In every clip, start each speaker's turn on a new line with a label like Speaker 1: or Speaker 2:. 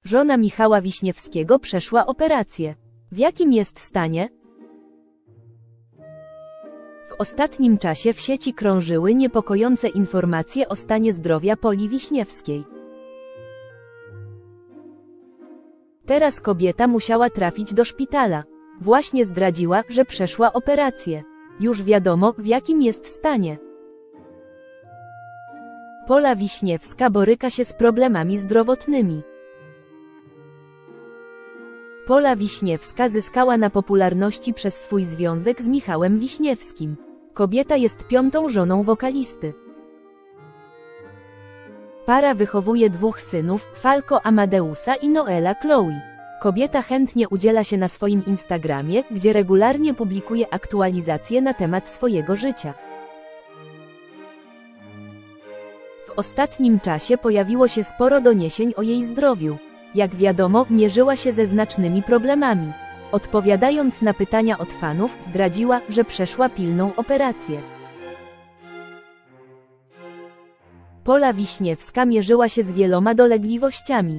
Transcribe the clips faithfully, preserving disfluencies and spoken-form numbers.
Speaker 1: Żona Michała Wiśniewskiego przeszła operację. W jakim jest stanie? W ostatnim czasie w sieci krążyły niepokojące informacje o stanie zdrowia Poli Wiśniewskiej. Teraz kobieta musiała trafić do szpitala. Właśnie zdradziła, że przeszła operację. Już wiadomo, w jakim jest stanie. Pola Wiśniewska boryka się z problemami zdrowotnymi. Pola Wiśniewska zyskała na popularności przez swój związek z Michałem Wiśniewskim. Kobieta jest piątą żoną wokalisty. Para wychowuje dwóch synów, Falco Amadeusa i Noela Chloe. Kobieta chętnie udziela się na swoim Instagramie, gdzie regularnie publikuje aktualizacje na temat swojego życia. W ostatnim czasie pojawiło się sporo doniesień o jej zdrowiu. Jak wiadomo, mierzyła się ze znacznymi problemami. Odpowiadając na pytania od fanów, zdradziła, że przeszła pilną operację. Pola Wiśniewska mierzyła się z wieloma dolegliwościami.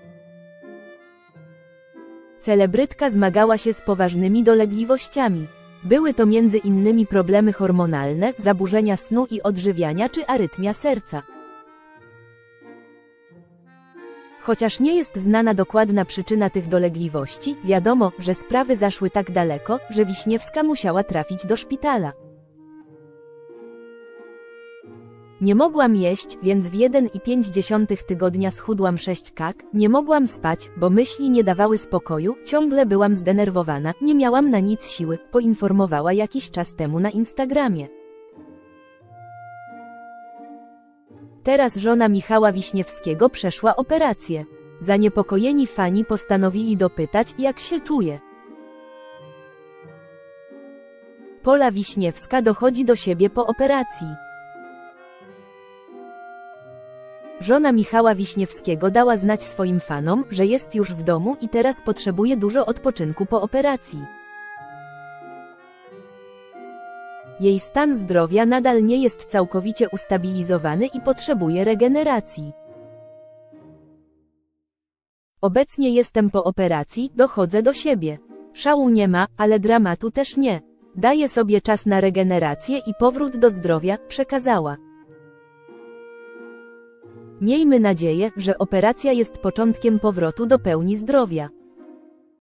Speaker 1: Celebrytka zmagała się z poważnymi dolegliwościami. Były to między innymi problemy hormonalne, zaburzenia snu i odżywiania czy arytmia serca. Chociaż nie jest znana dokładna przyczyna tych dolegliwości, wiadomo, że sprawy zaszły tak daleko, że Wiśniewska musiała trafić do szpitala. Nie mogłam jeść, więc w jeden i pięć dziesiątych tygodnia schudłam sześć kg, nie mogłam spać, bo myśli nie dawały spokoju, ciągle byłam zdenerwowana, nie miałam na nic siły, poinformowała jakiś czas temu na Instagramie. Teraz żona Michała Wiśniewskiego przeszła operację. Zaniepokojeni fani postanowili dopytać, jak się czuje. Pola Wiśniewska dochodzi do siebie po operacji. Żona Michała Wiśniewskiego dała znać swoim fanom, że jest już w domu i teraz potrzebuje dużo odpoczynku po operacji. Jej stan zdrowia nadal nie jest całkowicie ustabilizowany i potrzebuje regeneracji. Obecnie jestem po operacji, dochodzę do siebie. Szału nie ma, ale dramatu też nie. Daję sobie czas na regenerację i powrót do zdrowia, przekazała. Miejmy nadzieję, że operacja jest początkiem powrotu do pełni zdrowia.